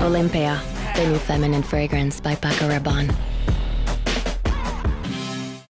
Olympia, the new feminine fragrance by Paco Rabanne.